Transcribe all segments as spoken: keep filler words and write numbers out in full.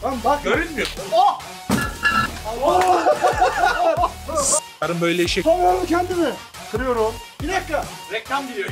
Lan bak. Görünmüyor. Oh! Karım böyle eşek. Tutamıyorum kendimi. Kırıyorum. Bir dakika. Reklam geliyor.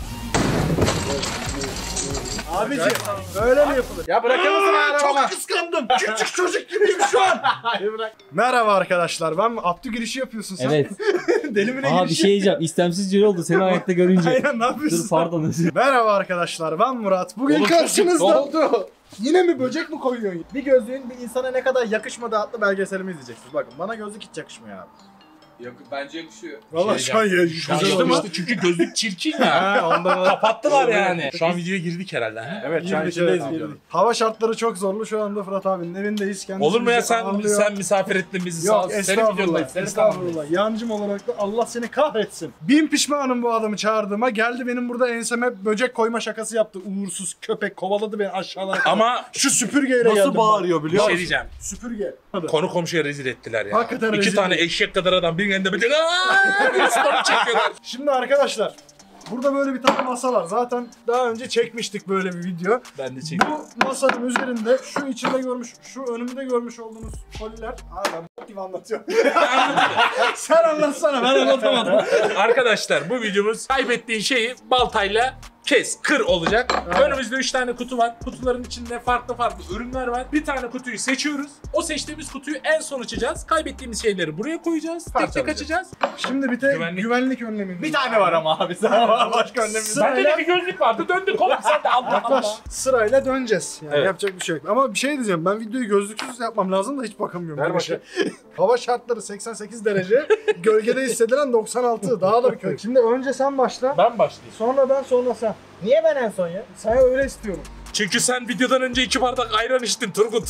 Abiciğim böyle mi yapılır? Ya bırakır mısın ayağını Çok bana? kıskandım. Küçük çocuk gibiyim şu an. Merhaba arkadaşlar. Ben Abdü girişi yapıyorsun sen. Evet. Delimine Aa bir girişi. şey diyeceğim. İstemsizce oldu seni ayakta görünce. Aynen ne yapıyorsun? Dur pardon özür. Merhaba arkadaşlar. Ben Murat. Bugün Oğlum, karşınızda. ne oldu? Yine mi böcek mi koyuyorsun? Bir gözlüğün bir insana ne kadar yakışmadığı adlı belgeselimi izleyeceksiniz. Bakın bana gözlük hiç yakışmıyor abi. Yok, bence yakışıyor. Valla şu an ya, güzel Yakıştı oldu. mı? Çünkü gözlük çirkin ya. Ha, ondan Kapattılar yani. Şu an videoya girdik herhalde. He? Evet, şu an içindeyiz. Hava şartları çok zorlu. Şu anda Fırat abinin evindeyiz. Kendisi Olur mu ya bizi sen ağırlıyor. sen misafir ettin bizi sağ Yok ol. Senin estağfurullah. videondayız. Estağfurullah. Yancım olarak da Allah seni kahretsin. Bin pişmanım bu adamı çağırdığıma. Geldi benim burada enseme böcek koyma şakası yaptı. Uğursuz köpek kovaladı beni aşağılara. Ama şu süpürgeyle geldim. Nasıl bağırıyor bir biliyor şey musun? diyeceğim. Süpürge. Konu komşuya rezil ettiler ya. Hakikaten İki rezil tane ettiler. eşek kadar adam bir elinde böcek. Aaa! Bir story çekiyorlar. Şimdi arkadaşlar burada böyle bir tane masa var. Zaten daha önce çekmiştik böyle bir video. Ben de çektim. Bu masanın üzerinde şu içinde görmüş, şu önümde görmüş olduğunuz koliler. Aa ben b*** gibi anlatıyorum. Sen anlatsana, ben anlatamadım. Arkadaşlar bu videomuz kaybettiğin şeyi baltayla kes, kır olacak. Evet. Önümüzde üç tane kutu var. Kutuların içinde farklı farklı ürünler var. Bir tane kutuyu seçiyoruz. O seçtiğimiz kutuyu en son açacağız. Kaybettiğimiz şeyleri buraya koyacağız. Tek tek Parçalayacağız. açacağız. Şimdi bir tek Güvenlik. güvenlik, önlemi. Bir tane var ama abi sen başka önlemimiz var. Bende de bir gözlük vardı. Döndük oğlum sen de Allah Yaklaş. Allah. Sırayla döneceğiz. Yani Evet. yapacak bir şey yok. Ama bir şey diyeceğim. Ben videoyu gözlüksüz yapmam lazım da hiç bakamıyorum. Ver bu işe. Hava şartları seksen sekiz derece. Gölgede hissedilen doksan altı. Daha da bir kötü. Şimdi önce sen başla. Ben başlayayım. Sonra ben, sonra sen. Niye ben en son ya? Sen öyle istiyorum. Çünkü sen videodan önce iki bardak ayran içtin Turgut.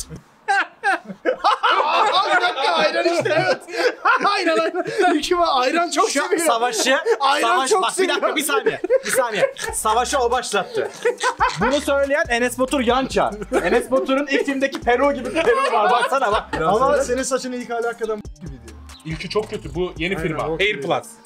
Aa, bir dakika ayran işte evet. ayran ayran. İki var ayran çok Şu seviyor. savaşı, Ayran savaş, çok bak bir dakika seviyor. bir saniye, bir saniye. Savaşı o başlattı. Bunu söyleyen Enes Batur Yança. Enes Batur'un ilk filmdeki Peru gibi bir Peru var, baksana bak. Ama senin saçın ilk alakadan gibi diyor. İlki çok kötü. Bu yeni Aynen, firma. o Hair firma. Plus.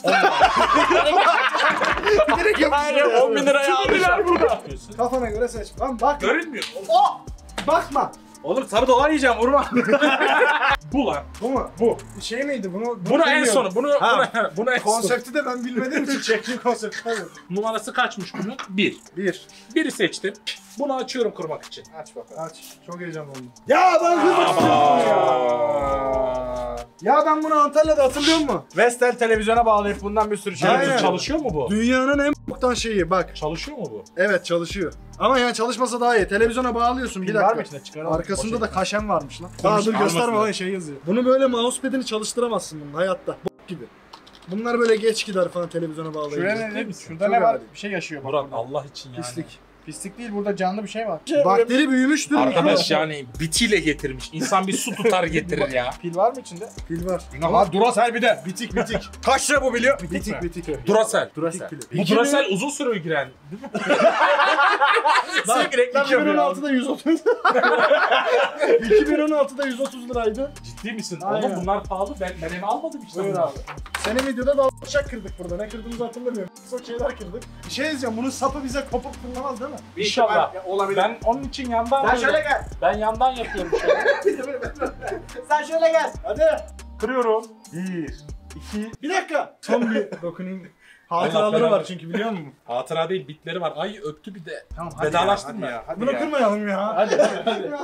Direkt Aynen on bin liraya almışlar. burada. Kafana göre seç. Lan bak. Görünmüyor. Oh! Bakma. Oğlum sarı dolar yiyeceğim, vurma. Bu lan. Bu mu? Bu. Şey miydi bunu? bunu Buna en bilmiyorum. sonu. Bunu, Ha. buna, buna en sonu. Konsepti de ben bilmediğim için çektiğim konsept. Hadi. Numarası kaçmış bunun? Bir. Bir. Biri seçtim. Bunu açıyorum kurmak için. Aç bakalım. Aç. Çok heyecanlandım. Ya ben hızlı tutuyorum ya. Ya ben bunu Antalya'da hatırlıyor musun? Vestel televizyona bağlayıp bundan bir sürü şey Aynen. yapacağım. Çalışıyor mu bu? Dünyanın en boktan şeyi bak. Çalışıyor mu bu? Evet çalışıyor. Ama yani çalışmasa daha iyi. Televizyona bağlıyorsun bir Var mı dakika. içinde, çıkaralım. Arkasında da kaşem varmış lan. Daha dur almasın gösterme ya. lan şey yazıyor. Bunu böyle mousepad'ini çalıştıramazsın bunun hayatta. Bok gibi. Bunlar böyle geç gider falan televizyona bağlayınca. Şuraya ne, şurada Çok ne var? adi. Bir şey yaşıyor bak. Murat burada. Allah için yani. Pislik. Pislik değil, burada canlı bir şey var. Bakteri büyümüştür. Arkadaş yani bitiyle getirmiş. İnsan bir su tutar getirir ya. Pil var mı içinde? Pil var. Aha Duracell bir de. Bitik bitik. Kaç lira bu biliyor? bitik bitik. Duracell. Duracell. Bu Duracell uzun süre giren. Değil mi? Sürekli reklam iki bin on yapıyor. altıda yüz otuz. iki bin on altıda yüz otuz liraydı. Ciddi misin? Aynen. Oğlum bunlar pahalı. Ben, ben eve almadım işte. Buyur bunları. abi. Senin videoda da bıçak kırdık burada. Ne kırdığımızı hatırlamıyorum. Çok şeyler kırdık. Bir şey diyeceğim. Bunun sapı bize kopup fırlamaz değil mi? İnşallah. Olabilir. Ben onun için yandan Sen şöyle gel. Ben yandan yapıyorum şöyle. Sen şöyle gel. Hadi. Kırıyorum. Bir, iki. Bir dakika. Son bir dokunayım. Allah Hatıraları belanı. var çünkü biliyor musun? Hatıra değil bitleri var. Ay öptü bir de. Tamam Vedalaştın hadi mı? ya, hadi Bunu ya. kırmayalım ya. Hadi hadi hadi. Ya.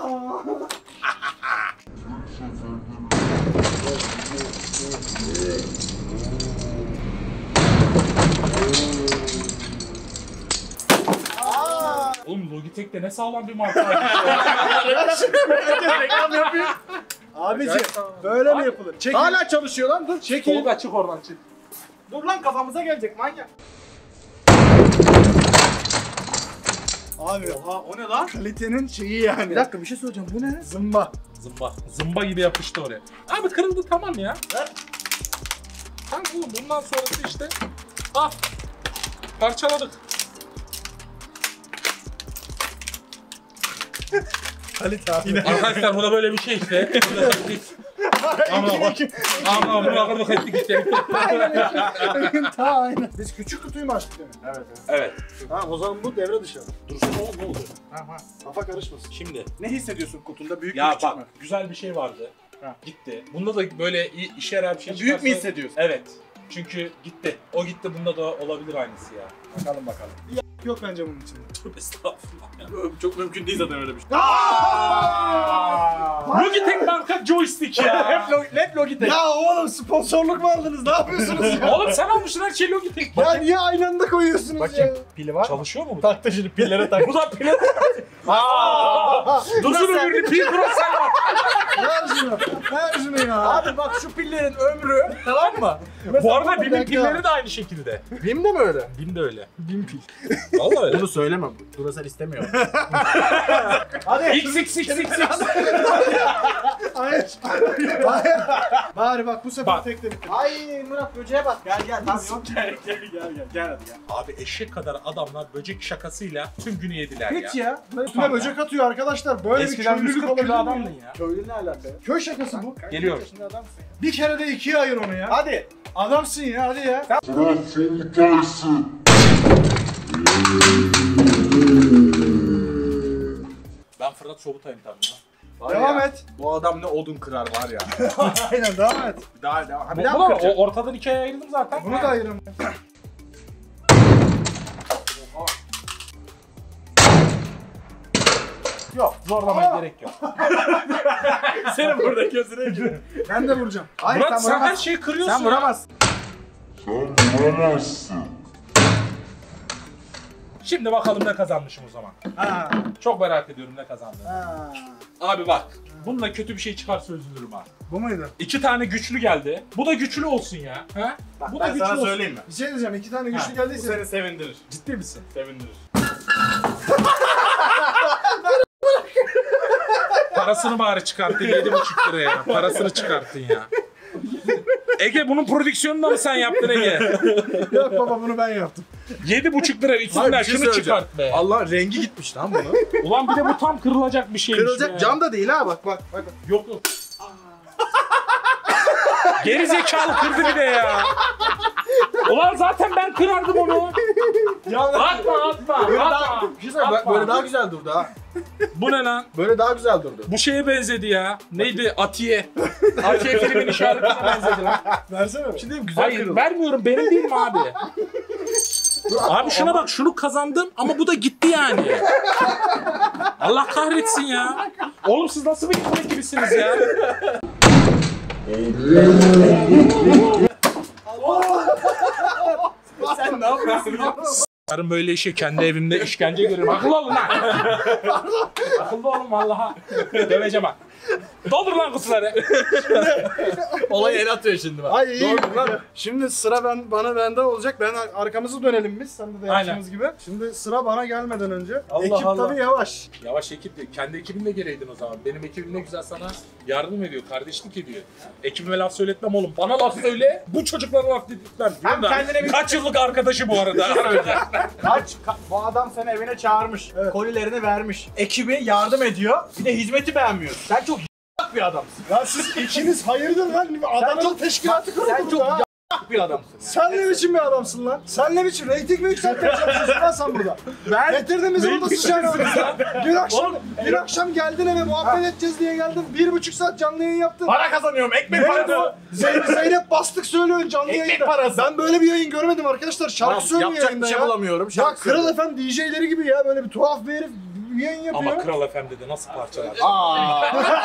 Oğlum Logitech'te ne sağlam bir marka var. Reklam yapıyor. Abici böyle mi yapılır? Çekil. Hala çalışıyor lan, dur. Çekil. Tolga çık oradan çık. Dur lan, kafamıza gelecek manyak. Abi Oha o ne lan? kalitenin şeyi yani. Bir dakika bir şey söyleyeceğim, bu ne? Zımba. Zımba. Zımba gibi yapıştı oraya. Abi kırıldı tamam ya. Ver. Tamam oğlum bundan sonrası işte. Ah. Parçaladık. Kalite abi. Arkadaşlar bu da böyle bir şey işte. Ama ama bunu akıllı ettik gitti. Aynen. Ta aynen. Biz küçük kutuyu mu açtık demin? Evet evet. Evet. Tamam o zaman bu devre dışı. Dursun oğlum ne oldu? Tamam. Kafa karışmasın. Şimdi. Ne hissediyorsun kutunda? Büyük mü Ya küçük bak mü? güzel bir şey vardı. Ha. Gitti. Bunda da böyle i- işe yarar bir şey Büyük mü çıkarsa- hissediyorsun? Evet. Çünkü gitti. O gitti bunda da olabilir aynısı ya. Bakalım bakalım. Yok bence bunun içinde. Tövbe estağfurullah ya. Çok mümkün değil zaten öyle bir şey. Logitech marka joystick ya. Hep, Log- hep Logitech. Ya oğlum sponsorluk mu aldınız? Ne yapıyorsunuz ya? Oğlum sen almışsın her şey Logitech. Ya niye aynı anda koyuyorsunuz Bakayım ya? pili var mı? Çalışıyor mu bu? Tak da şimdi pillere tak. Bu da pil. Dursun ömürlü pil prosel var. Ver şunu. Ver şunu ya. Abi bak şu pillerin ömrü tamam mı? Bu arada bir Bim'in dakika. pilleri de aynı şekilde. Bim de mi öyle? Bim de öyle. Bin pil. Vallahi öyle. Bunu söyleme. Duracell istemiyor. Hadi. X X X X X. Hayır. Hayır. Bari bak bu sefer Bak. tek de bitti. Ay Murat böceğe bak. Gel gel. Tamam yok. Gel gel gel gel. Gel hadi gel. Abi eşek kadar adamlar böcek şakasıyla tüm günü yediler ya. Hiç ya. Üstüne böcek atıyor arkadaşlar. Böyle Eskiden bir yüz köylülük kırk kilo olabilir adamdın mi? ya. Köylü ne alaka ya? Köy şakası bu. Geliyorum. Kaç yaşında adamsın ya? Bir kere de ikiye ayır onu ya. Hadi. Adamsın ya hadi ya. Ben Fırat Sobutay'ım tabii ya. Var Devam ya, et. Bu adam ne odun kırar var ya. Aynen devam et. Daha daha. Ha, Bu, bir daha bu mı da- kıracak? o ortadan ikiye ayırdım zaten. Bunu da ayırın. Yok zorlamaya Aa! gerek yok. Senin burada gözüne giriyor. Ben de vuracağım. Hayır Murat sen sen her vuramazsın. şeyi kırıyorsun Sen ya. vuramazsın. Şimdi bakalım ne kazanmışım o zaman. Ha. Çok merak ediyorum ne kazandığını. Ha. Abi bak. Bununla kötü bir şey çıkarsa üzülürüm ha. Bu muydu? İki tane güçlü geldi. Bu da güçlü olsun ya. Ha? Bak, Bu da ben güçlü sana olsun. söyleyeyim mi? Bir şey diyeceğim. İki tane güçlü Ha, Bu geldiyse. seni sevindirir. Ciddi misin? Sevindirir. Parasını bari çıkarttın yedi buçuk liraya. Parasını çıkarttın ya. Ege bunun prodüksiyonunu da mı sen yaptın Ege? Yok baba bunu ben yaptım. Yedi buçuk lira Hayır, üstünden bir şey şunu söyleyeceğim. çıkart be. Allah rengi gitmiş lan bunu. Ulan bir de bu tam kırılacak bir şeymiş Kırılacak ya. cam da değil ha bak bak bak. Yok yok. Geri zekalı kırdı bir de ya. Ulan zaten ben kırardım onu. Atma atma Böyle daha, atma. bir şey söyleyeyim, bak, Atma. böyle daha güzel durdu ha. Bu ne lan? Böyle daha güzel durdu. Bu şeye benzedi ya. Neydi? Atiye. Atiye filmin işaretine benzedi lan. Versene. Bir şey diyeyim mi? Güzel Hayır kırıldı. vermiyorum benim değil mi abi? Abi şuna bak şunu kazandım ama bu da gitti yani. Allah kahretsin ya. Oğlum siz nasıl bir ikon ekibisiniz ya? Sen ne yapıyorsun ya? Yarın böyle işe kendi evimde işkence görüyorum. Akıllı olun lan. Akıllı olun vallahi. Döveceğim bak. Doldur lan kutuları. Olayı el atıyor şimdi bak. Ay iyi. Doğru lan. Şimdi sıra ben bana bende olacak. Ben arkamızı dönelim biz. Sen de yaptığımız gibi. Şimdi sıra bana gelmeden önce. Allah Ekip Allah. tabii yavaş. Yavaş ekip de kendi ekibinle geleydin o zaman. Benim ekibim ne güzel sana yardım ediyor, kardeşlik ediyor. Ekibime laf söyletmem oğlum. Bana laf söyle, bu çocuklara laf dedirtmem. Hem Diyorum da, kendine bir- Kaç yıllık arkadaşı bu arada. Kaç, ka- bu adam seni evine çağırmış. Evet. Kolilerini vermiş. Ekibi yardım ediyor. Bir de hizmeti beğenmiyor. Sen çok y**k bir adamsın. Ya siz ikiniz hayırdır lan? Adana'nın çok- teşkilatı Sen kuruldu çok burada. y**k bir adamsın. Yani. Sen ne biçim bir adamsın lan? Sen ne biçim? Reyting mi yükselteceksin lan sen burada? Ben Getirdiğimiz orada sıçan lan. Dün akşam, Oğlum, dün akşam geldin eve muhabbet edeceğiz diye geldin. Bir buçuk saat canlı yayın yaptın. para kazanıyorum. Ekmek Ne parası. bu? Zeynep, Zeynep bastık söylüyorsun canlı Ekmek yayında. parası. Ben böyle bir yayın görmedim arkadaşlar. Şarkı Tamam, söylüyor yapacak yayında bir şey ya. bulamıyorum. Ya Şarkı Kral söylüyorum. Efem D J'leri gibi ya böyle bir tuhaf bir herif bir yayın yapıyor. Ama Kral F M'de de nasıl parçalar? Aa.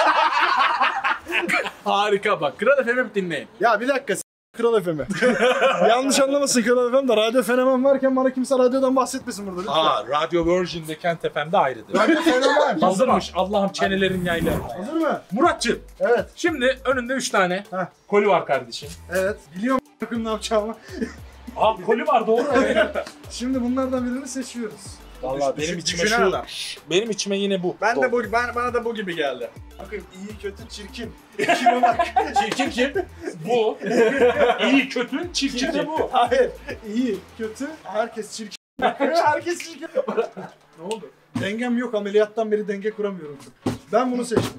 Harika bak. Kral F M'i dinleyin. Ya bir dakika s- Kral F M'i. Yanlış anlamasın Kral F M de radyo fenomen varken bana kimse radyodan bahsetmesin burada lütfen. Aa, Radio Virgin'de Kent F M'de ayrıdır. Radyo fenomen. Hazırmış Allah'ım çenelerin yaylarına. ya. Hazır mı? Muratcığım, Evet. şimdi önünde üç tane Heh. koli var kardeşim. Evet. Biliyorum bakın ne yapacağımı. Aa koli var doğru. Evet. Şimdi bunlardan birini seçiyoruz. Vallahi Düş- benim düş- içime düşünen şu, adam. benim içime yine bu. Ben de bu ben bana da bu gibi geldi. Bakın iyi kötü çirkin. Kime bak. Çirkin kim? Bu. İyi kötü, çirkin de bu. Hayır. İyi kötü herkes çirkin. herkes çirkin. ne oldu? Dengem yok ameliyattan beri denge kuramıyorum. Ben bunu seçtim.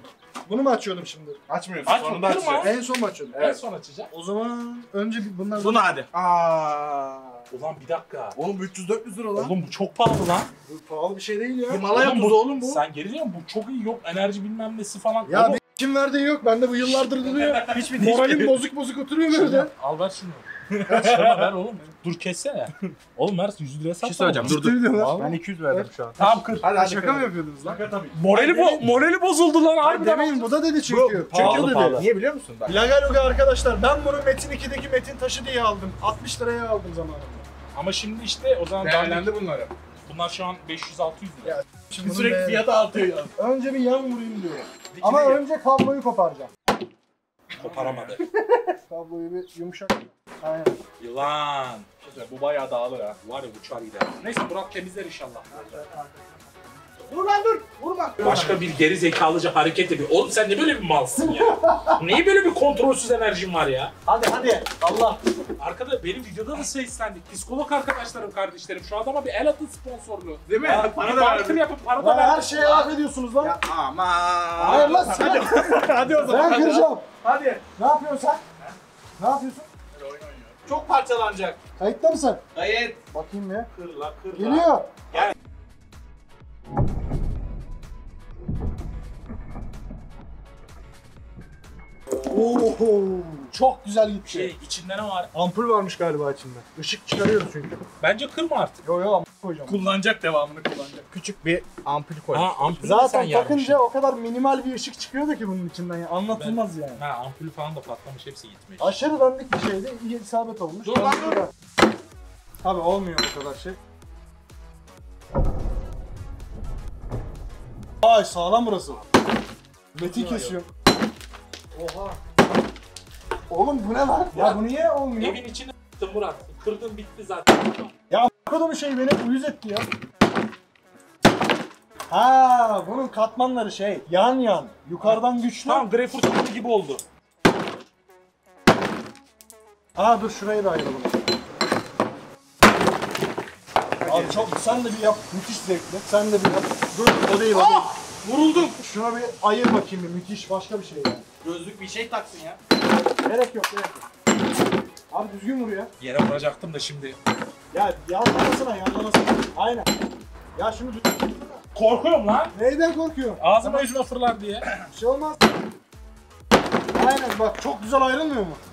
Bunu mu açıyordum şimdi? Açmıyorsun. Aç, sonunda kırma. açacağız. En son mu açıyordum? En son açacağım. O zaman önce bir bunlar... Bunu hadi. Aa. Ulan bir dakika. Oğlum üç yüz dört yüz lira lan. Oğlum bu çok pahalı lan. Bu pahalı bir şey değil ya. Himalaya Oğlum tuzu oğlum bu. Sen geri diyorsun bu çok iyi yok enerji bilmem nesi falan. Ya Oğlum, bir kim verdiği yok. Bende bu yıllardır duruyor. Hiçbir moralim bozuk bozuk oturuyor böyle. al ver şunu. Şuna ver oğlum. Dur kessene. Oğlum ver yüz liraya sat. Bir şey söyleyeceğim. Dur Ciddi dur. diyorlar. Ben iki yüz verdim şu an. Tamam kır. Hadi hadi. Şaka mı yapıyordunuz lan? Şaka tabii. Morali, bo morali bozuldu lan Hayır harbiden. demeyin bu da dedi çünkü. Bu- Çünkü pahalı, dedi. pahalı. Niye biliyor musun? Bak. Lagaluga arkadaşlar ben bunu Metin ikideki Metin taşı diye aldım. altmış liraya aldım zamanında. Ama şimdi işte o zaman Değerlendi bunları. bunlar şu an beş yüz altı yüz lira. Ya, Şimdi bunun Sürekli değeri- fiyatı artıyor ya. Önce bir yan vurayım diyor. Ama önce kabloyu koparacağım. Koparamadı. Kabloyu bir yumuşak. Aynen. Yılan. Bu bayağı dağılır ha. Var ya uçar gider. Neyse Murat temizler inşallah. Dur lan dur. Vurma. Başka bir geri zekalıca hareket ediyor. Oğlum sen ne böyle bir malsın ya? Niye böyle bir kontrolsüz enerjin var ya? Hadi hadi. Allah. Arkada benim videoda da seslendik. Psikolog arkadaşlarım, kardeşlerim. Şu adama bir el atın sponsorluğu. Değil mi? Ya, Para bir da barter verdim. yapıp para da Lan her verdim. şeye laf ediyorsunuz lan. Ya aman. Hayır lan sen. Hadi. Hadi o zaman. Ben hadi. kıracağım. Hadi. Ne yapıyorsun sen? Ne yapıyorsun? Çok parçalanacak. Kayıtta mısın? Gayet. Bakayım bir. Kır la kır la. Geliyor. Gel. Oho. Çok güzel gitti. Şey içinde ne var? Ampul varmış galiba içinde. Işık çıkarıyoruz çünkü. Bence kırma artık. Yo yo ampul koyacağım. Kullanacak devamını kullanacak. Küçük bir ampul koy. Ha ampulü de sen Zaten yarmışsın. takınca o kadar minimal bir ışık çıkıyordu ki bunun içinden ya. Anlatılmaz yani. Ha ampulü falan da patlamış hepsi gitmiş. Aşırı dandik bir şeydi. İyi isabet olmuş. Dur lan, dur. Abi olmuyor bu kadar şey. Ay sağlam burası. Metin kesiyor. Oha. Oğlum bu ne lan? Ya bu niye olmuyor? Evin içine attın Murat. Kırdın bitti zaten. Kadın şey beni uyuz etti ya. Ha, bunun katmanları şey yan yan. Yukarıdan güçlü. Tamam Greyfurt kutu gibi oldu. Aa dur şurayı da ayıralım. Abi çok sen de bir yap. Müthiş zevkli. Sen de bir yap. Dur o değil o değil. Vuruldum. Şuna bir ayır bakayım bir. Müthiş başka bir şey yani. Gözlük bir şey taksın ya. Gerek yok gerek yok. Abi düzgün vur ya. Yere vuracaktım da şimdi. Ya yanlamasına yanlamasına. Aynen. Ya şunu düz... Korkuyorum lan. Neyden korkuyorsun? Ağzıma yüzüme fırlar diye. Bir şey olmaz. Aynen bak çok güzel ayrılmıyor mu?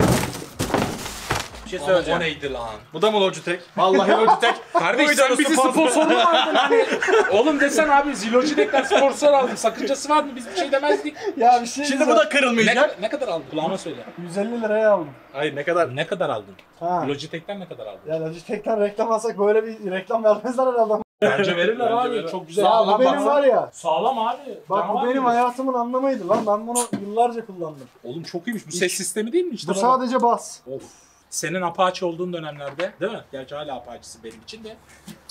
Bir şey O söyleyeceğim. neydi lan? Bu da mı Logitech? Vallahi Logitech. Kardeş sen bizi sponsorlu mu aldın hani? Oğlum desen abi Logitech'ten sponsor aldım. Sakıncası var mı? Biz bir şey demezdik. Ya bir şey Şimdi bu da Ne, kırılmayacak. kadar- ne kadar aldın? Kulağıma söyle. yüz elli liraya aldım. Hayır ne kadar? Ne kadar aldın? Ha. Logitech'ten ne kadar aldın? Ya Logitech'ten reklam alsak böyle bir reklam vermezler herhalde. Bence verirler Bence abi. verirler. Çok güzel. Ya Lan bu benim baksana. var ya. Sağlam abi. Bak Canavar bu benim gibi. hayatımın anlamıydı lan. Ben bunu yıllarca kullandım. Oğlum çok iyiymiş. Bu ses sistemi değil mi işte? Bu baba? sadece bas. Of. Senin Apache olduğun dönemlerde değil mi? Gerçi hala Apache'si benim için de.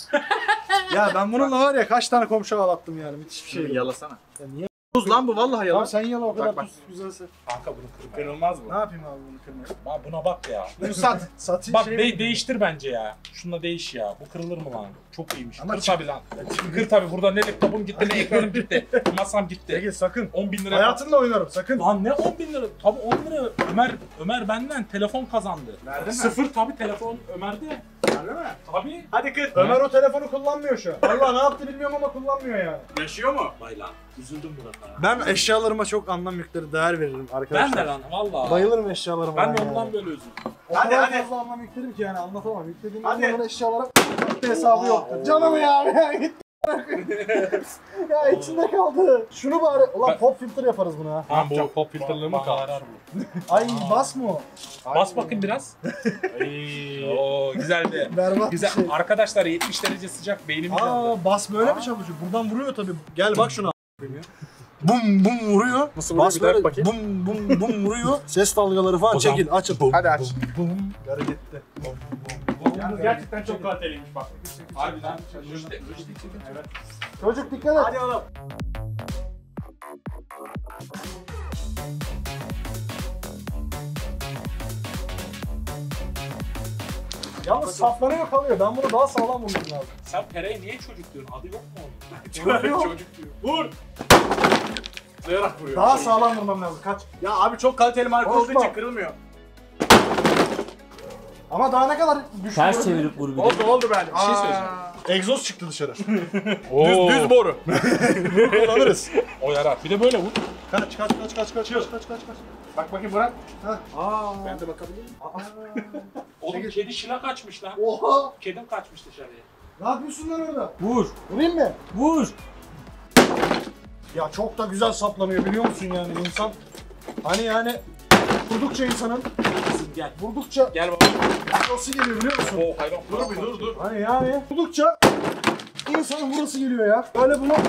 Ya ben bununla var ya kaç tane komşu ağlattım yani. Müthiş bir şey. Yalasana. Ya niye? Tuz lan bu vallahi Tamam yalan. sen yala o kadar Bak, bak. tuz güzelse. Kanka bunu kırma. Kırılmaz bu. Ne yapayım abi bunu kırmaya? Bak buna bak ya. Bunu sat. Satayım Bak şey. de- değiştir bence ya. Şununla değiş ya. Bu kırılır mı lan? Çok iyiymiş. Ama Kır çık- tabi lan. Kır tabi. Burada ne laptopum gitti ne ekranım gitti. Masam gitti. Ege sakın. on bin lira. Hayatınla oynarım sakın. Lan ne on bin lira? Tabi on lira. Ömer Ömer benden telefon kazandı. Verdin mi? Sıfır tabi telefon Ömer'de. Öyle mi? Tabi. Hadi kır. Ömer o telefonu kullanmıyor şu an. Valla ne yaptı bilmiyorum ama kullanmıyor yani. Yaşıyor mu? Vay lan. Üzüldüm Murat'a. Ben eşyalarıma çok anlam yükleri, değer veririm Ben arkadaşlar. de lan valla. Bayılırım eşyalarıma. Ben de yani. ondan böyle üzüldüm. O Hadi, kadar hadi. fazla anlam yüklerim ki yani anlatamam. Yüklediğim Hadi. zaman eşyalara hesabı yoktur. Canım ya ya gitti. Ya içinde kaldı. Şunu bari. Ulan Ben- pop filter yaparız buna ha. Tamam bu pop filterlığı mı kaldı? Ay bas mı o? Bas bakayım biraz. Ay. Oo güzeldi. Berbat Güzel. bir şey. Arkadaşlar yetmiş derece sıcak beynimiz yandı. Aa bas böyle mi çalışıyor? Buradan vuruyor tabii. Gel bak şuna. Bum bum vuruyor. Nasıl vuruyor? Bas Bir daha böyle bakayım. bum bum bum vuruyor. Ses dalgaları falan O zaman- çekil açıl. Hadi aç. Bum. Hareketli. Yalnız gerçekten çok kaliteliymiş bak. Harbiden. Müjde. Müjde için. Evet. Çocuk dikkat et. Hadi oğlum. Yalnız saflanıyor kalıyor. Ben bunu daha sağlam vurmam lazım. Sen Pere'ye niye çocuk diyorsun? Adı yok mu onun? Çocuk. Çocuk diyor. Vur. Zıplayarak vuruyor. Daha sağlam vurmam lazım. Kaç. Ya abi çok kaliteli marka olduğu Osman. için kırılmıyor. Ama daha ne kadar düşük Ters vurabilir? çevirip vur bir de. Oldu oldu bence. Bir şey söyleyeceğim. Egzoz çıktı dışarı. Oo. Düz, düz boru. Kullanırız. O yarar. Bir de böyle vur. Kaç kaç kaç kaç kaç kaç kaç kaç kaç. Bak bakayım Murat. Aa. Ben de bakabilir miyim? Oğlum kedi şila kaçmış lan. Oha. Kedim kaçmış dışarıya. Ne yapıyorsun lan orada? Vur. Vurayım mı? Vur. Ya çok da güzel saplanıyor biliyor musun yani insan. Hani yani vurdukça insanın Kızım gel. vurdukça Gel baba. burası geliyor biliyor musun? Oo hayran. Dur bir dur dur. Hani yani vurdukça insanın burası geliyor ya. Böyle bunu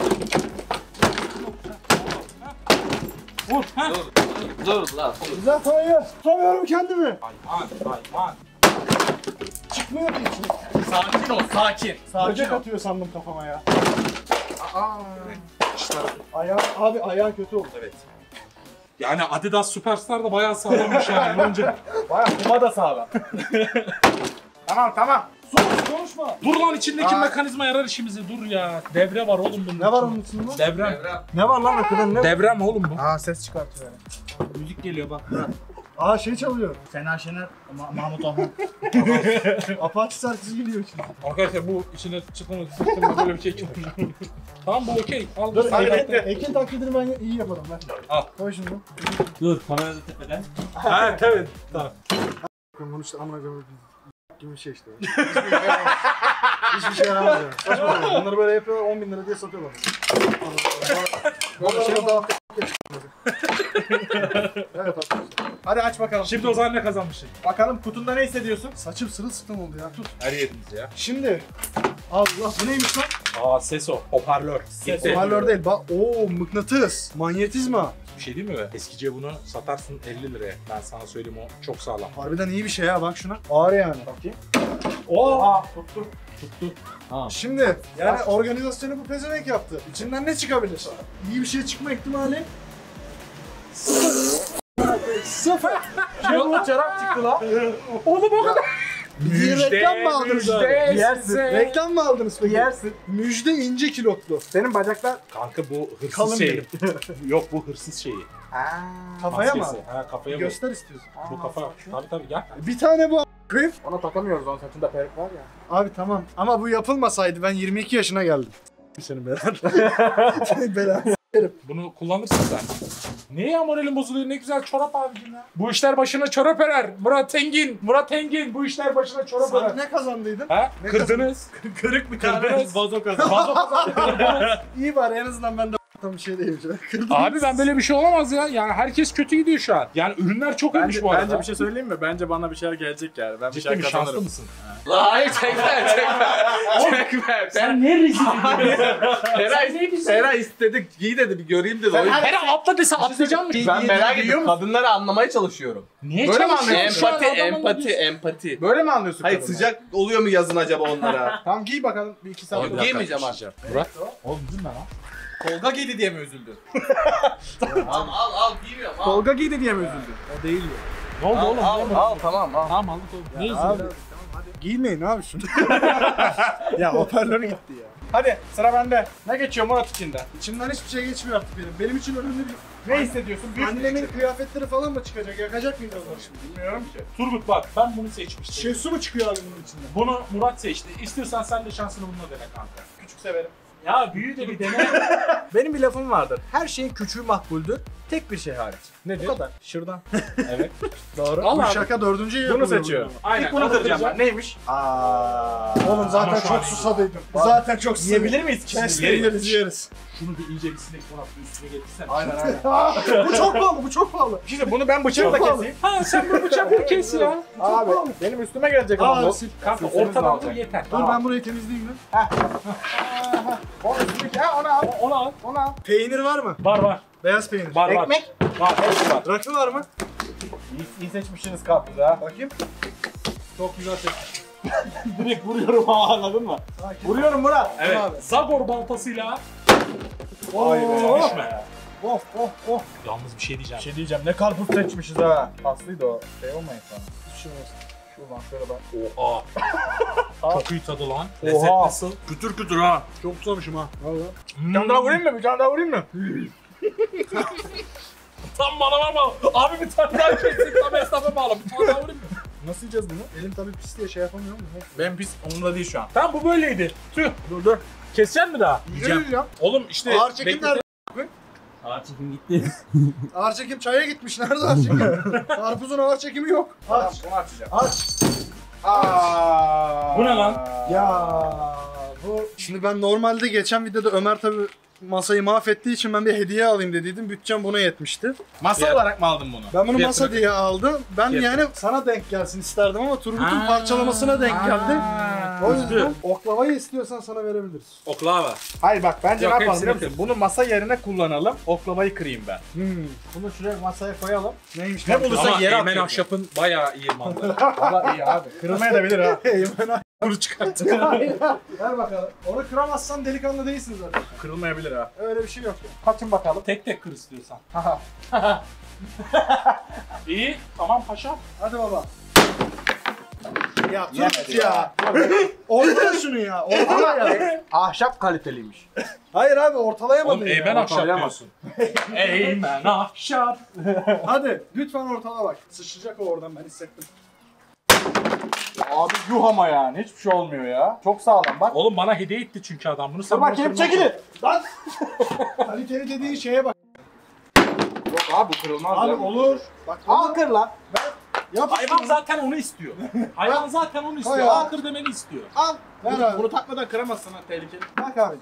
Vur. Ha. Dur lan. güzel sayı. Tutamıyorum kendimi. Hayvan hayvan. Çıkmıyor ki içine. Sakin ol sakin. Sakin Böcek ol. atıyor sandım kafama ya. Aa. Ayağın, abi ayağın kötü oldu. Evet. Yani Adidas Superstar da bayağı sağlammış yani. Önce. Baya kuma da sağlam. Tamam tamam. Sus konuşma. Dur lan içindeki Aa. mekanizma yarar işimizi. Dur ya. Devre var oğlum bunun Ne var içinde. onun içinde? Devrem. Evren. Ne var lan hakikaten ne? Devrem oğlum bu. Aa ses çıkartıyor yani. Müzik geliyor bak. Aa şey çalıyor. Sena Şener, Ma- Mahmut Orhan. Apache şarkısı geliyor şimdi. Arkadaşlar bu içine çıkmamak için böyle bir şey çıkmış. Tamam bu okey. Al Dur bu Hadi, Ekin, hadi. Ekin taklidini ben iyi yaparım ben. Al. Koy şimdi. Dur kamerada tepeden. Ha tabii. Tamam. Bunu işte amına koyayım gibi bir şey işte. Hiçbir şey yaramaz yani. Saçmalama. Bunları böyle yapıyorlar on bin lira diye satıyorlar. Böyle şey daha evet arkadaşlar. Hadi aç bakalım. Şimdi o zaman ne kazanmışsın? Bakalım kutunda ne hissediyorsun? Saçım sırılsıklam oldu ya. Tut. Her yeriniz ya. Şimdi. Allah bu neymiş lan? Aa ses o. Hoparlör. Gitti. Hoparlör değil. Bak ooo mıknatıs. Manyetizma. Bir şey değil mi? Eskice bunu satarsın elli liraya. Ben sana söyleyeyim o çok sağlam. Harbiden iyi bir şey ha bak şuna. Ağır yani. Bakayım. Oo. Aa tuttu. Tuttu. Tamam. Şimdi yani organizasyonu bu pezevenk yaptı. İçinden ne çıkabilir? İyi bir şey çıkma ihtimali sıfır. Yolda çorap çıktı lan. Oğlum o kadar. Bir reklam mı aldınız abi? Yersin. size. Reklam mı aldınız peki? Yersin. Müjde ince kilotlu. Senin bacaklar Kanka bu hırsız Kalın şeyi. Yok bu hırsız şeyi. Kafaya mı? Maskesi. Ha kafaya bu. Göster istiyorsun. Bu kafa. Tabii tabii gel. Bir tane bu a**ayım. Ona takamıyoruz, onun saçında peruk var ya. Abi tamam ama bu yapılmasaydı ben yirmi iki yaşına geldim. Senin belanı. Senin belanı. Bunu kullanırsın sen. Niye ya moralin bozuluyor? Ne güzel çorap abicim ya. Bu işler başına çorap erer. Murat Engin. Murat Engin. Bu işler başına çorap Sen erer. ne kazandıydın? Ha? Ne Kırdınız. Kırık bir Kırdınız. vazo kazan. Vazo kazandınız. İyi var en azından ben de tam bir şey değilmiş. Kırdım. Abi ben böyle bir şey olamaz ya. Yani herkes kötü gidiyor şu an. Yani ürünler çok iyiymiş Bence, bu arada. bence bir şey söyleyeyim mi? Bence bana bir şeyler gelecek yani. Ben bir Ciddi şeyler mi? Şanslı kazanırım. mısın? La hayır çekme çekme. Çekme. Sen ne rezil Eray, Eray istedi giy dedi bir göreyim dedi. O yüzden- Her atla dese atlayacağım mı? Ben merak ediyorum. Kadınları anlamaya çalışıyorum. Niye Böyle mi çalışıyorsun şu an? Empati, Adamın empati, diyorsun. empati. Böyle mi anlıyorsun Hayır kadını? sıcak oluyor mu yazın acaba onlara? Tamam giy bakalım bir iki saat. Oğlum, sonra. giymeyeceğim artık. Murat. Oğlum üzülme lan. Tolga giydi diye mi üzüldün? Al al al giymiyorum al. Tolga giydi diye mi üzüldün? O değil ya. Ne oldu oğlum? Al al tamam al. Tamam aldık oğlum. Ne Abi üzüldün? giymeyin abi şunu. ya hoparlörü gitti ya. Hadi sıra bende. Ne geçiyor Murat içinden? İçimden hiçbir şey geçmiyor artık benim. Benim için önemli bir... Ne hissediyorsun? Büyük bir Annemin kıyafetleri falan mı çıkacak? Yakacak mıyız onları şimdi? bilmiyorum ki. Turgut bak ben bunu seçmiştim. Şesu mu çıkıyor abi bunun içinden? Bunu Murat seçti. İstiyorsan sen de şansını bununla dene kanka. Küçük severim. Ya büyü de bir dene. Benim bir lafım vardır. Her şeyin küçüğü makbuldür. Tek bir şey hariç. Nedir? Bu kadar. Şırdan. Evet. Doğru. Al Bu abi. şaka dördüncü yıl Bunu yapılıyor seçiyorum. burada. Aynen. İlk bunu onu kıracağım kıracağım. ben. Neymiş? Aa. Oğlum zaten Ama şu an çok iyi. susadıydım. Zaten çok susadıydım. Yiyebilir miyiz ki? Kes Yeriz. yeriz yeriz. Şunu bir iyice bir sinek Murat bir üstüne getirsene. Aynen aynen. Aa, bu çok pahalı, bu çok pahalı. Şimdi bunu ben bıçakla Çok keseyim. Ha sen bu bıçakla kes ya. Abi benim üstüme gelecek Aa, ama bu. sil. Kanka Sesiniz ortadan alacak. dur yeter. Dur Tamam. ben burayı temizleyeyim lan. O üstündeki ha onu al. Onu al. Onu al. Peynir var mı? Var var. Beyaz peynir. Var var. Ekmek. Var. Hepsi var. Rakı var mı? İyi, iyi seçmişsiniz karpuzu ha. Bakayım. Çok güzel seçmiş. Direkt vuruyorum ha anladın mı? Vuruyorum Murat. Evet. Abi. Zagor baltasıyla. Vay be. Düşme. Of of of. Yalnız bir şey diyeceğim. Bir şey diyeceğim ne karpuz seçmişiz ha. Aslıydı o. Şey olmayın sana. Hiçbir şey olmaz. Şuradan şöyle bak. Oha. Çok iyi tadı lan. Oha. Lezzet nasıl? Kütür kütür ha. Çok tutamışım ha. Valla. Bir tane daha vurayım mı? Bir tane daha vurayım mı? Tam bana bağlı. Abi bir tane daha kessin. Tam esnafa bağlı. Bir tane daha vurayım mı? Nasıl yiyeceğiz bunu? Elim tabii pis diye şey yapamıyorum. Ben pis umurumda değil şu an. Tamam bu böyleydi. Tüh. Dur dur. Keseceksin mi daha? Yiyeceğim. Ya. Oğlum işte. Ağır çekim bekle- nerede? Ağır çekim gitti. Ağır çekim çaya gitmiş. Nerede ağır çekim? Karpuzun ağır çekimi yok. Aç. Bunu açacağım. Aç. Aa. Bu ne lan? Ya bu... Şimdi ben normalde geçen videoda Ömer tabii masayı mahvettiği için ben bir hediye alayım dediydim. Bütçem buna yetmişti. Masa Fiyat- olarak mı aldın bunu? Ben bunu Fiyatını- masa diye aldım. Ben Fiyatını- yani sana denk gelsin isterdim ama Turgut'un Aa. parçalamasına denk geldi. Aa. O yüzden oklavayı istiyorsan sana verebiliriz. Oklava. Hayır bak bence Yok, ne yapalım hepsini biliyor musun? Bunu masa yerine kullanalım. Oklavayı kırayım ben. Hmm. Bunu şuraya masaya koyalım. Neymiş? Ne lan? bulursa Ama yere Eymen atıyor. Ahşap'ın bayağı iyi malı. Valla iyi abi. Kırılmaya da bilir ha. Eymen Kuru çıkarttı. Ver bakalım. Onu kıramazsan delikanlı değilsin zaten. Kırılmayabilir ha. Öyle bir şey yok. Kaçın bakalım. Tek tek kır istiyorsan. İyi. Tamam paşa. Hadi baba. Ya Turgut Yemedi ya. Ortala şunu ya. Ortala ya. Ahşap kaliteliymiş. Hayır abi ortalayamadın Oğlum ya. Eymen Ahşap ortalayamam. diyorsun. Eymen Ahşap. Hadi lütfen ortala bak. Sıçrayacak o oradan ben hissettim. Abi yuh ama yani. Hiçbir şey olmuyor ya. Çok sağlam bak. Oğlum bana hediye etti çünkü adam. Bunu Dur sen bakayım çekilin. Lan. Kaliteli dediğin şeye bak. Yok abi bu kırılmaz Abi ya. olur. Bak Al kır lan. yap. Hayvan zaten onu istiyor. Hayvan zaten onu istiyor. Hayır. Akır demeni istiyor. Al. Ver Bunu, abi. bunu takmadan kıramazsın ha tehlikeli. Bak abi.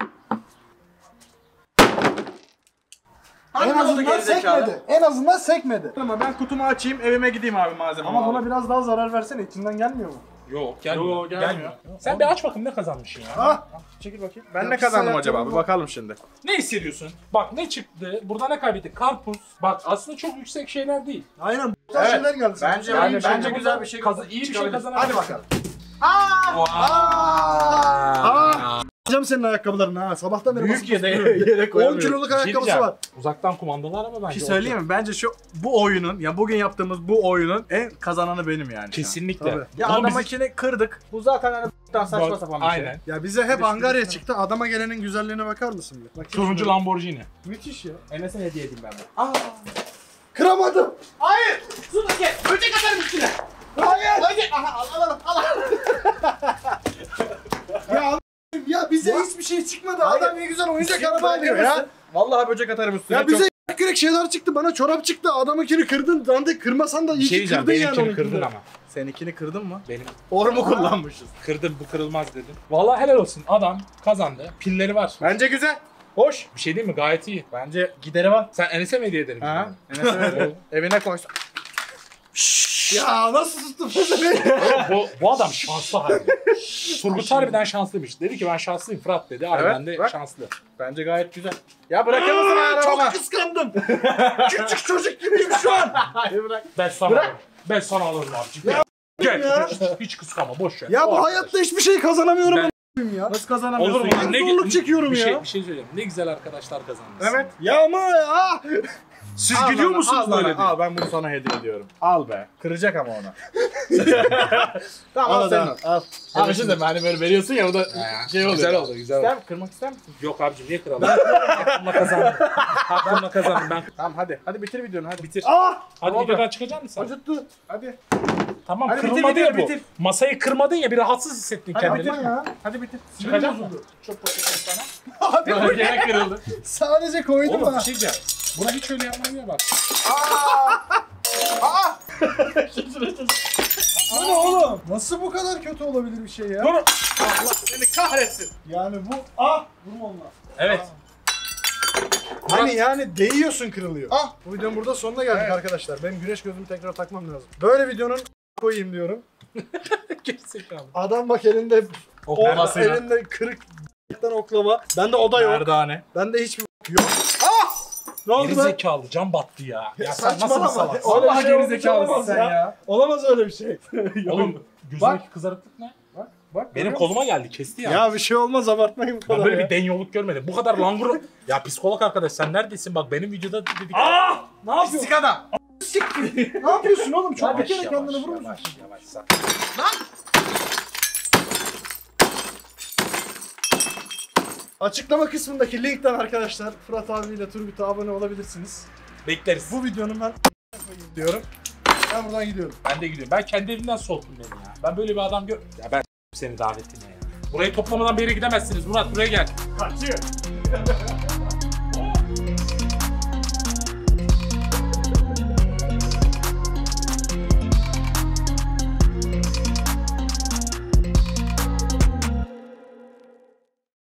Hadi En ne oldu azından gerizekalı? sekmedi. En azından sekmedi. Tamam ben kutumu açayım evime gideyim abi malzeme. Ama buna biraz daha zarar versene. İçinden gelmiyor mu? Yok gelmiyor. Yok, gelmiyor. Sen bir aç bakayım ne kazanmışsın ya. Ah. çekil bakayım. Ben Ya ne biz kazandım sana acaba? yapalım Bir mı? bakalım şimdi. Ne hissediyorsun? Bak ne çıktı? Burada ne kaybettik? Karpuz. Bak aslında çok yüksek şeyler değil. Aynen. Bu tarz Evet. şeyler geldi. Bence Sana. yani bir şey bence de güzel buradan bir şey kazan- iyi bir şey çıkabilir. kazanabiliriz. Hadi bakalım. Aa! Alacağım senin ayakkabılarını ha. Sabahtan beri Büyük basıp yere duruyorum. yere on koyamıyorum. kiloluk Bir şey ayakkabısı diyeceğim. var. Uzaktan kumandalar ama Bir bence. şey söyleyeyim mi? Bence şu bu oyunun ya bugün yaptığımız bu oyunun en kazananı benim yani. şu an. Kesinlikle. Tabii. Ya Oğlum adam bizi- makine kırdık. Bu zaten hani saçma Bak, sapan bir şey. aynen. Ya bize hep Bir de Angarya şurada- çıktı. Adama gelenin güzelliğine bakar mısın bir? Bakayım Turuncu şuna. Lamborghini. Müthiş ya. Enes'e hediye edeyim ben de. Aa. Kıramadım. Hayır! Sudaki! Böcek atarım üstüne! Hayır. Böcek! Aha al al al al! Ya ya bize hiçbir şey çıkmadı. Adam ne güzel oyuncak araba alıyor ya. Vallahi böcek atarım üstüne. Ya bize kürek şeyler çıktı. Bana çorap çıktı. Adamınkini kırdın. Dandik kırmasan da iyi Bir şey ki diyeceğim. kırdın yani Benimkini onunkini. kırdın ama. Seninkini kırdın mı? Benim. Or mu kullanmışız? Kırdım bu kırılmaz dedim. Vallahi helal olsun. Adam kazandı. Pilleri var. Bence güzel. Hoş. Bir şey değil mi? Gayet iyi. Bence gideri var. Sen Enes'e mi hediye ederim? Ha? Enes'e ver. Evine koysun. Ya nasıl tuttun beni? bu, bu adam şanslı harbi. Turgut harbiden şanslıymış. Dedi ki ben şanslıyım Fırat dedi. Harbiden Evet, de bak. şanslı. Bence gayet güzel. Ya bırakır mısın arabama? Çok kıskandım. Küçük çocuk gibiyim şu an. Hayır bırak. Ben sana Bırak. alırım. Ben sana alırım abi. Gel. ya. Hiç, hiç kıskanma boş ver. Ya bu O hayatta hiçbir şey kazanamıyorum Ben- ben... ya. Nasıl kazanamıyorsun? Olur mu? Ben Ne- zorluk çekiyorum bir ya. Şey, bir şey söyleyeyim. Ne güzel arkadaşlar kazandınız. Evet. Ya ama ya. Siz Al gülüyor bana, musunuz al bana, böyle diye? Al ben bunu sana hediye ediyorum. Al be. Kıracak ama onu. tamam Al al sen. al. Al. Abi şey deme hani böyle veriyorsun ya o da şey oluyor. Güzel oldu, güzel oldu. İster, kırmak ister misin? Yok abicim niye kıralım? Hakkımla kazandım. Hakkımla kazandım ben. Tamam hadi. Hadi bitir videonu hadi. Bitir. Ah! Hadi oldu? videodan çıkacak mısın? Acıttı. Hadi. Tamam Hadi bitir, kırılmadı bitir, ya bu. bitir. Masayı kırmadın ya bir rahatsız hissettin Hadi kendini. bitir ya. Hadi bitir. Çıkacak mı? Çok bakıyorum sana. Hadi Hadi gene kırıldı. sadece koydum Oğlum bir ha. şey diyeceğim. Buna hiç öyle yapmayın ya bak. Bu ne oğlum? Nasıl bu kadar kötü olabilir bir şey ya? Dur. Allah seni kahretsin. Yani bu... Ah! Vurma onunla. Evet. Hani yani değiyorsun kırılıyor. Ah! Bu videonun burada sonuna geldik Evet. arkadaşlar. Benim güneş gözümü tekrar takmam lazım. Böyle videonun koyayım diyorum. Gerizekalı. Adam bak elinde o Oklamasıyla. elinde kırık oklama. Bende o da yok. Merdane. Bende hiçbir yok. Ah! Ne oldu lan? Gerizekalı cam battı ya. Ya sen nasıl bir Saçmalama. salaksın? Öyle bir Vallahi şey olmuş gerizekalısın olamaz sen ya. ya. Olamaz öyle bir şey. Oğlum gözündeki Bak. kızarıklık ne? Bak bak. Benim görüyor koluma geldi kesti ya. Ya bir şey olmaz abartmayın bu Ben kadar böyle ya. bir denyoluk görmedim. Bu kadar langur... ya psikolog arkadaş sen neredesin? Bak benim videoda dedik. Aa! Ne musun? yapıyorsun? Pislik adam. Ne yapıyorsun oğlum? Çok bir Yavaş, kere yavaş, kendini vurur musun? Yavaş yavaş sen. Açıklama kısmındaki linkten arkadaşlar Fırat abiyle Turgut'a abone olabilirsiniz. Bekleriz. Bu videonun ben diyorum. Ben buradan gidiyorum. Ben de gidiyorum. Ben kendi evimden soğuttum beni ya. Ben böyle bir adam gör... Ya ben seni davetine ya. Burayı toplamadan bir yere gidemezsiniz. Murat buraya gel. Kaçıyor.